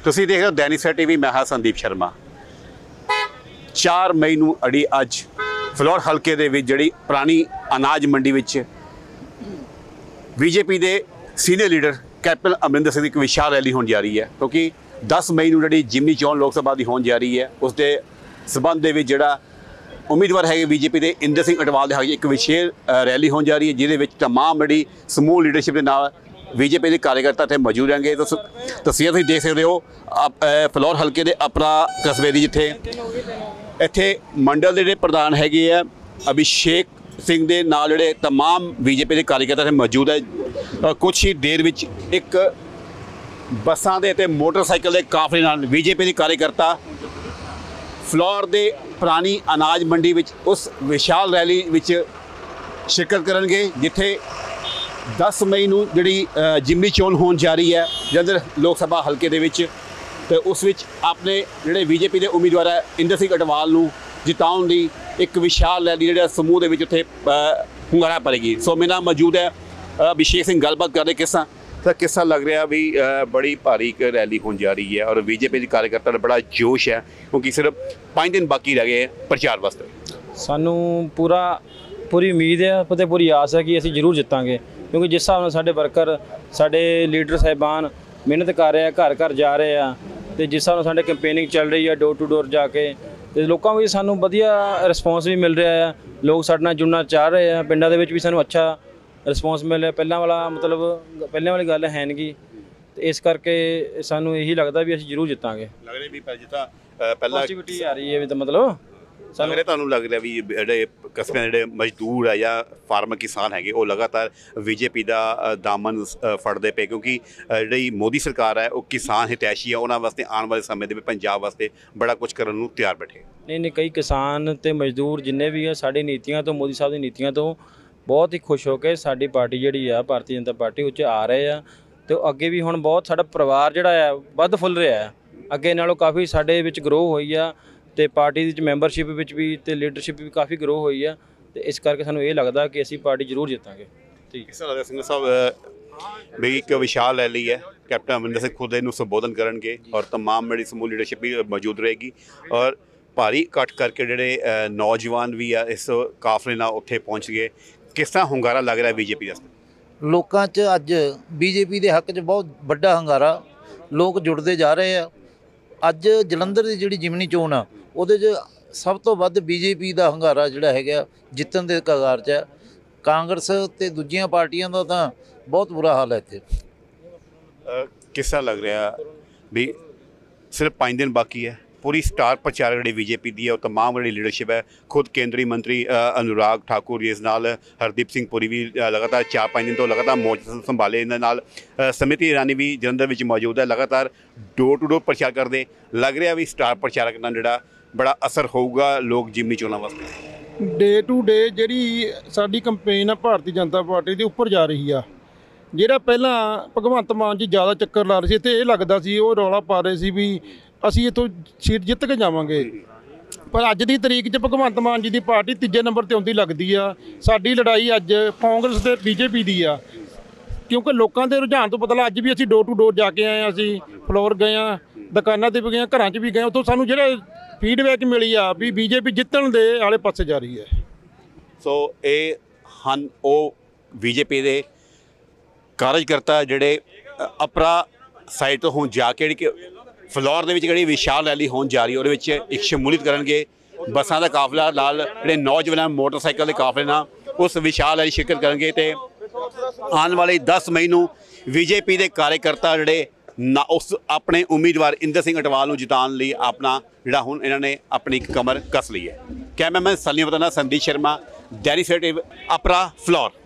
ਤੁਸੀਂ ਦੇਖ ਰਹੇ ਹੋ दैनिक सवेरा टीवी। मैं हाँ संदीप शर्मा। 4 मई ਨੂੰ ਅੜੀ ਅੱਜ ਫਲੋਰ ਹਲਕੇ ਦੇ ਵਿੱਚ ਜਿਹੜੀ ਪੁਰਾਣੀ ਅਨਾਜ ਮੰਡੀ ਵਿੱਚ बीजेपी ਦੇ senior leader captain Amarinder Singh ਦੀ ਇੱਕ ਵਿਸ਼ਾਲ ਰੈਲੀ ਹੋਣ ਜਾ ਰਹੀ ਹੈ, ਕਿਉਂਕਿ 10 ਮਈ ਨੂੰ ਜਿਹੜੀ ਜਿਮਨੀ ਚੋਣ ਲੋਕ ਸਭਾ ਦੀ ਹੋਣ ਜਾ ਰਹੀ ਹੈ, ਉਸ ਦੇ ਸਬੰਧ ਦੇ ਵਿੱਚ ਜਿਹੜਾ ਉਮੀਦਵਾਰ ਹੈ बीजेपी ਦੇ ਇੰਦਰ ਸਿੰਘ ਅਟਵਾਲ ਦੇ ਹੱਕ ਇੱਕ ਵਿਸ਼ੇਸ਼ ਰੈਲੀ ਹੋਣ ਜਾ ਰਹੀ ਹੈ, ਜਿਹਦੇ ਵਿੱਚ तमाम ਜਿਹੜੀ ਸਮੂਹ ਲੀਡਰਸ਼ਿਪ ਦੇ ਨਾਲ बीजेपी के कार्यकर्ता इतने मौजूद रहेंगे। तो तस्वीर तुम देख सकते हो फलौर हल्के के अपरा कस्बे की, जिथे इत्थे मंडल के प्रधान हैगे आ अभिषेक सिंह के नाल जिहड़े तमाम बीजेपी के कार्यकर्ता इत्थे मौजूद है। कुछ ही देर विच एक बसां दे ते मोटरसाइकिल के काफले नाल बीजेपी के कार्यकर्ता फलौर के पुरानी अनाज मंडी विच उस विशाल रैली विच शिरकत करनगे, जिथे 10 मई ਨੂੰ ਜਿਹੜੀ ਜਿਮਨੀ ਚੋਣ ਹੋਣ ਜਾ ਰਹੀ ਹੈ ਜਲੰਧਰ ਲੋਕ ਸਭਾ ਹਲਕੇ ਦੇ ਵਿੱਚ, ਤੇ ਉਸ ਵਿੱਚ ਆਪਣੇ ਜਿਹੜੇ बीजेपी ਦੇ ਉਮੀਦਵਾਰ ਹੈ ਇੰਦਰ ਸਿੰਘ ਅਟਵਾਲ ਨੂੰ ਜਿਤਾਉਣ ਲਈ ਇੱਕ ਵਿਸ਼ਾਲ ਰੈਲੀ ਜਿਹੜਾ ਸਮੂਹ ਦੇ ਵਿੱਚ ਉੱਥੇ ਹੁੰਗਾਰਾ ਭਰੇਗੀ। ਸੋ ਮੇਰੇ ਨਾਲ ਮੌਜੂਦ ਹੈ अभिषेक सिंह। ਗੱਲਬਾਤ ਕਰਦੇ किस तरह लग रहा भी बड़ी भारी एक रैली होने जा रही है और बीजेपी के कार्यकर्ता का बड़ा जोश है, क्योंकि सिर्फ 5 दिन बाकी रह गए प्रचार वास्ते। सानू पूरी उम्मीद है तो पूरी आस है कि असीं जरूर जितांगे, क्योंकि जिस हिसाब नाल साडे वर्कर साडे लीडर साहिबान मेहनत कर रहे हैं, घर घर जा रहे हैं, तो जिस हिसाब नाल साडे कैंपेनिंग चल रही है डोर टू डोर जाके, तो लोगों को सानू वधिया रिस्पॉन्स भी मिल रहा है। लोग साडे नाल जुड़ना चाह रहे हैं, पिंडां दे विच भी सानू अच्छा रिस्पॉन्स मिल रहा। पहलां वाला मतलब पहले वाली गल है नहीं, तो इस करके सानू यही लगता भी असीं जरूर जितांगे। लग रहा भी जिता पहला पॉजिटिविटी आ रही है भी, तो मतलब ਸਾਰੇ ਤੁਹਾਨੂੰ ਲੱਗ ਰਿਹਾ ਵੀ ਜਿਹੜੇ ਕਸਬਿਆਂ ਦੇ ਜਿਹੜੇ ਮਜ਼ਦੂਰ ਆ ਜਾਂ ਫਾਰਮਰ ਕਿਸਾਨ ਹੈਗੇ ਉਹ ਲਗਾਤਾਰ बीजेपी ਦਾ ਦਾਮਨ ਫੜਦੇ ਪਏ, ਕਿਉਂਕਿ ਜਿਹੜੀ ਮੋਦੀ ਸਰਕਾਰ ਹੈ ਉਹ ਕਿਸਾਨ ਹਿਤੈਸ਼ੀ ਆ, ਉਹਨਾਂ ਵਾਸਤੇ ਆਉਣ ਵਾਲੇ ਸਮੇਂ ਦੇ ਵਿੱਚ ਪੰਜਾਬ ਵਾਸਤੇ ਬੜਾ ਕੁਝ ਕਰਨ ਨੂੰ ਤਿਆਰ ਬੈਠੇ। ਨਹੀਂ ਕਈ ਕਿਸਾਨ ਤੇ ਮਜ਼ਦੂਰ ਜਿੰਨੇ ਵੀ ਆ ਸਾਡੀ ਨੀਤੀਆਂ ਤੋਂ, ਮੋਦੀ ਸਾਹਿਬ ਦੀ ਨੀਤੀਆਂ ਤੋਂ ਬਹੁਤ ਹੀ ਖੁਸ਼ ਹੋ ਕੇ ਸਾਡੀ ਪਾਰਟੀ ਜਿਹੜੀ ਆ ਭਾਰਤੀ ਜਨਤਾ ਪਾਰਟੀ ਉੱਚ ਆ ਰਹੇ ਆ, ਤੇ ਅੱਗੇ ਵੀ ਹੁਣ ਬਹੁਤ ਸਾਡਾ ਪਰਿਵਾਰ ਜਿਹੜਾ ਆ ਵੱਧ ਫੁੱਲ ਰਿਹਾ ਆ, ਅੱਗੇ ਨਾਲੋਂ ਕਾਫੀ ਸਾਡੇ ਵਿੱਚ ਗਰੋ ਹੋਈ ਆ, ਤੇ ਪਾਰਟੀ ਦੀ ਮੈਂਬਰਸ਼ਿਪ ਵਿੱਚ ਵੀ ਤੇ ਲੀਡਰਸ਼ਿਪ ਵੀ ਕਾਫੀ ਗਰੋ ਹੋਈ ਆ, ਤੇ ਇਸ ਕਰਕੇ ਸਾਨੂੰ ਇਹ ਲੱਗਦਾ ਕਿ ਅਸੀਂ ਪਾਰਟੀ ਜ਼ਰੂਰ ਜਿੱਤਾਂਗੇ। ਠੀਕ ਕਿਸ ਤਰ੍ਹਾਂ ਸਿੰਘ ਸਾਹਿਬ ਵੀ ਇੱਕ ਵਿਸ਼ਾਲ ਰੈਲੀ ਹੈ, ਕੈਪਟਨ ਅਮਰਿੰਦਰ ਸਿੰਘ ਖੁਦ ਇਹਨੂੰ ਸੰਬੋਧਨ ਕਰਨਗੇ ਔਰ तमाम ਜਿਹੜੀ ਸਮੂਹ ਲੀਡਰਸ਼ਿਪ ਵੀ ਮੌਜੂਦ ਰਹੇਗੀ, ਔਰ ਭਾਰੀ ਇਕੱਠ ਕਰਕੇ ਜਿਹੜੇ ਨੌਜਵਾਨ ਵੀ ਆ ਇਸ ਕਾਫਲੇ ਨਾਲ ਉੱਥੇ ਪਹੁੰਚ ਗਏ। ਕਿਸ ਤਰ੍ਹਾਂ ਹੁੰਗਾਰਾ ਲੱਗ ਰਿਹਾ बीजेपी ਦਾ? ਲੋਕਾਂ 'ਚ ਅੱਜ बीजेपी ਦੇ ਹੱਕ 'ਚ ਬਹੁਤ ਵੱਡਾ ਹੁੰਗਾਰਾ, ਲੋਕ ਜੁੜਦੇ ਜਾ ਰਹੇ ਆ। ਅੱਜ ਜਲੰਧਰ ਦੀ ਜਿਹੜੀ ਜਿਮਨੀ ਚੋਣ ਆ ਉਹਦੇ 'ਚ ਸਭ ਤੋਂ ਵੱਧ बीजेपी ਦਾ ਹੁੰਗਾਰਾ ਜਿਹੜਾ ਹੈਗਾ ਜਿੱਤਣ ਦੇ ਕਗਾਰ 'ਚ ਹੈ। ਕਾਂਗਰਸ ਤੇ ਦੂਜੀਆਂ ਪਾਰਟੀਆਂ ਦਾ ਤਾਂ ਬਹੁਤ ਬੁਰਾ ਹਾਲ ਹੈ ਇੱਥੇ। ਕਿਸ ਤਰ੍ਹਾਂ ਲੱਗ ਰਿਹਾ ਵੀ ਸਿਰਫ 5 ਦਿਨ ਬਾਕੀ ਹੈ, पूरी स्टार प्रचारक जी बीजेपी की है और तमाम जी लीडरशिप है, खुद केंद्रीय मंत्री अनुराग ठाकुर जी, इस नाल हरदीप सिंह पुरी भी लगातार 4-5 दिन तो लगातार मोर्चा संभाले, इन्हां नाल स्मृति ईरानी भी जलंधर में मौजूद है, लगातार डोर टू डोर प्रचार करते। लग रहा भी स्टार प्रचारक नाल जिहड़ा बड़ा असर होगा लोग जिमनी चोणां वास्ते। डे टू डे जिहड़ी साडी कंपेन है भारतीय जनता पार्टी ਦੇ ਉੱਪਰ ਜਾ ਰਹੀ ਆ। ਜਿਹੜਾ ਪਹਿਲਾਂ ਭਗਵੰਤ ਮਾਨ ਜੀ ਜ਼ਿਆਦਾ ਚੱਕਰ ਲਾ ਰਹੇ ਸੀ ਤੇ ਇਹ ਲੱਗਦਾ ਸੀ ਉਹ ਰੌਲਾ ਪਾ ਰਹੇ ਸੀ ਵੀ ਅਸੀਂ ਇੱਥੋਂ ਸੀਟ ਜਿੱਤ ਕੇ ਜਾਵਾਂਗੇ, ਪਰ ਅੱਜ ਦੀ ਤਰੀਕ 'ਚ ਭਗਵੰਤ ਮਾਨ ਜੀ ਦੀ ਪਾਰਟੀ ਤੀਜੇ ਨੰਬਰ 'ਤੇ ਆਉਂਦੀ ਲੱਗਦੀ ਆ। ਸਾਡੀ ਲੜਾਈ ਅੱਜ ਕਾਂਗਰਸ ਤੇ बीजेपी ਦੀ ਆ, ਕਿਉਂਕਿ ਲੋਕਾਂ ਦੇ ਰੁਝਾਨ ਤੋਂ ਪਤਾ ਲੱਗਾ ਅੱਜ ਵੀ ਅਸੀਂ ਡੋਰ ਟੂ ਡੋਰ ਜਾ ਕੇ ਆਏ ਹਾਂ, ਅਸੀਂ ਫਲੋਰ ਗਏ ਹਾਂ, ਦੁਕਾਨਾਂ 'ਤੇ ਵੀ ਗਏ ਹਾਂ, ਘਰਾਂ 'ਚ ਵੀ ਗਏ, ਉੱਥੋਂ ਸਾਨੂੰ ਜਿਹੜਾ ਫੀਡਬੈਕ ਮਿਲੀ ਆ ਵੀ बीजेपी ਜਿੱਤਣ ਦੇ ਆਲੇ ਪਾਸੇ ਜਾ ਰਹੀ ਹੈ। ਸੋ ਇਹ ਹਨ ਉਹ बीजेपी ਦੇ ਕਾਰਜਕਰਤਾ ਜਿਹੜੇ ਅਪਰਾ ਸਾਈਡ ਤੋਂ ਹੁਣ ਜਾ ਕੇ ਜਿਹੜੀ ਫਲੋਰ ਦੇ ਵਿੱਚ ਜਿਹੜੀ ਵਿਸ਼ਾਲ ਰੈਲੀ ਹੋਣ ਜਾ ਰਹੀ ਉਹਦੇ ਵਿੱਚ ਇੱਕ ਸ਼ਮੂਲੀਅਤ ਕਰਨਗੇ। ਬੱਸਾਂ ਦਾ ਕਾਫਲਾ ਨਾਲ ਜਿਹੜੇ ਨੌਜਵਾਨ ਮੋਟਰਸਾਈਕਲ ਦੇ ਕਾਫਲੇ ਨਾਲ ਉਸ ਵਿਸ਼ਾਲ ਰੈਲੀ ਸ਼ਿਰਕਤ ਕਰਨਗੇ, ਤੇ ਆਉਣ ਵਾਲੇ 10 ਮਈ ਨੂੰ बीजेपी ਦੇ ਕਾਰਜਕਰਤਾ ਜਿਹੜੇ ਨਾ ਉਸ ਆਪਣੇ ਉਮੀਦਵਾਰ ਇੰਦਰ ਸਿੰਘ ਅਟਵਾਲ ਨੂੰ ਜਿਤਾਉਣ ਲਈ ਆਪਣਾ ਜਿਹੜਾ ਹੁਣ ਇਹਨਾਂ ਨੇ ਆਪਣੀ ਇੱਕ ਕਮਰ ਕੱਸ ਲਈ ਹੈ। ਕੈਮਰਾਮੈਨ ਸਲੀਮ ਵਤਨਾ ਸੰਦੀਪ ਸ਼ਰਮਾ, दैनिक सवेरा टीवी, अपरा, फलौर।